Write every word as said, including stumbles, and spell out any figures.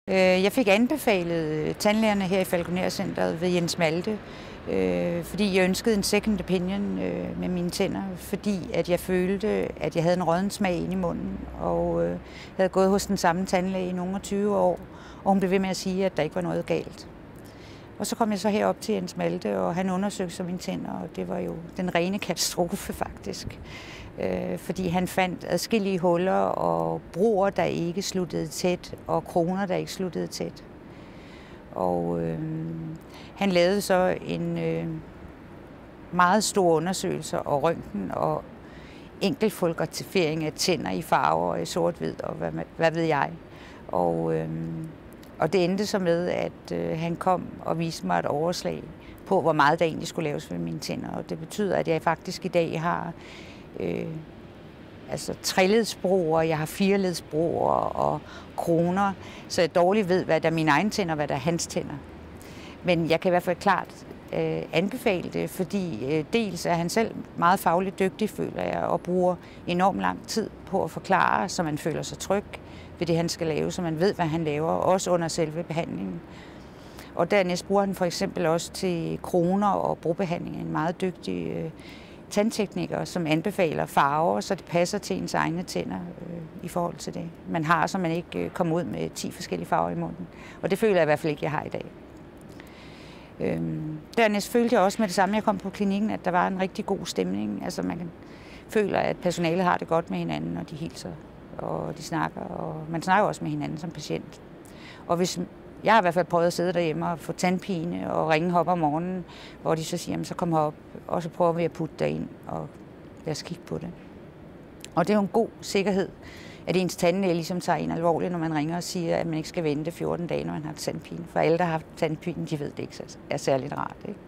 Jeg fik anbefalet tandlægerne her i Falconer-centret ved Jens Malte, øh, fordi jeg ønskede en second opinion øh, med mine tænder, fordi at jeg følte, at jeg havde en rådden smag ind i munden, og øh, havde gået hos den samme tandlæge i nogle og tyve år, og hun blev ved med at sige, at der ikke var noget galt. Og så kom jeg så herop til Jens Malte, og han undersøgte så mine tænder, og det var jo den rene katastrofe faktisk. Øh, fordi han fandt adskillige huller og broer, der ikke sluttede tæt, og kroner, der ikke sluttede tæt. Og øh, han lavede så en øh, meget stor undersøgelse og røntgen og enkeltfotografering af tænder i farver og i sort-hvid og hvad, hvad ved jeg. Og, øh, og det endte så med, at øh, han kom og viste mig et overslag på, hvor meget der egentlig skulle laves med mine tænder. Og det betyder, at jeg faktisk i dag har øh, altså treledsbroer, jeg har fireledsbroer og kroner, så jeg dårligt ved, hvad der er mine egne tænder, og hvad der er hans tænder. Men jeg kan i hvert fald klart øh, anbefale det, fordi øh, dels er han selv meget fagligt dygtig, føler jeg, og bruger enormt lang tid på at forklare, så man føler sig tryg ved det, han skal lave, så man ved, hvad han laver, også under selve behandlingen. Og dernæst bruger han for eksempel også til kroner og brobehandling, en meget dygtig øh, tandtekniker, som anbefaler farver, så det passer til ens egne tænder øh, i forhold til det. Man har, så man ikke øh, kommer ud med ti forskellige farver i munden. Og det føler jeg i hvert fald ikke, jeg har i dag. Øhm, dernæst følte jeg også med det samme, jeg kom på klinikken, at der var en rigtig god stemning. Altså man føler, at personalet har det godt med hinanden, og de hilser, og de snakker, og man snakker også med hinanden som patient. Og hvis Jeg har i hvert fald prøvet at sidde derhjemme og få tandpine og ringe op om morgenen, hvor de så siger, jamen, så kom herop, og så prøver vi at putte dig ind, og lad os kigge på det. Og det er jo en god sikkerhed, at ens tandlæge ligesom tager en alvorligt, når man ringer og siger, at man ikke skal vente fjorten dage, når man har tandpine. For alle, der har haft tandpine, de ved det ikke er særligt rart, ikke?